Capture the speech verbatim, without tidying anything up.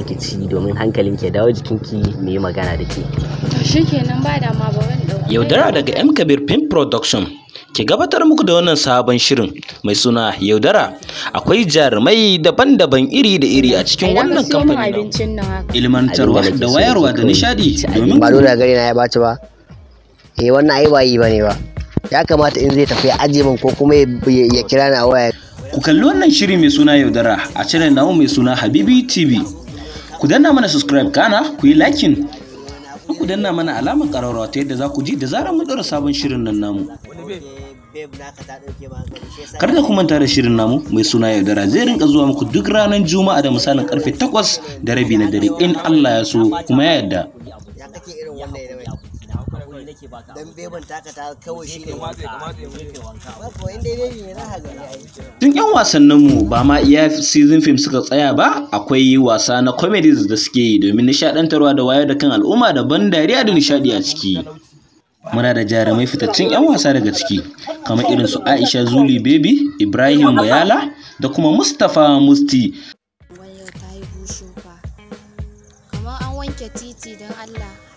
ki ci domin hankalin ki dawo jikinki mu yi magana da ke. To shikenan ba da ma ba ban dauka. Yaudara daga M Kabir Film Production ke gabatar muku da wannan sabon shirin mai suna Yaudara. Akwai jarumai daban-daban iri da iri a cikin wannan kamfani. Ilmantarwa da wayarwa da nishadi domin ba dole gari na ya baci ba. Eh wannan ai ba yi bane ba. Ya kamata in zai tafi ya aje min ko kuma ya kira ni a waya. Ku kalli wannan shiri mai suna Yaudara a channel namu mai suna Habibi T V. Ku danna mana subscribe kana ku yi liking. Ku danna mana alamar ƙararrawa ta yadda za ku ji da zarar mun ɗora sabon shirin nan namu. Kar da ku manta da shirin namu mai suna Yaudara zai rinka zuwa muku duk ranar Juma'a da misalin karfe takwas da rabi na dare in Allah ya so kuma ya yarda. Dan beban taka ta kawai shine tun yan wasannin mu ba ma iya season film suka tsaya ba, akwai wasa na comedies da suke yi domin nishadantarwa da wayar da kan al'umma da ban dariya da nishadi a ciki. Muna da jarumai fitaccen yan wasa daga ciki kamar irin su Aisha Zuli Baby, Ibrahim Bayala da kuma Mustapha Musti. Wayar ta yi bushu fa kamar an wanke titi don Allah.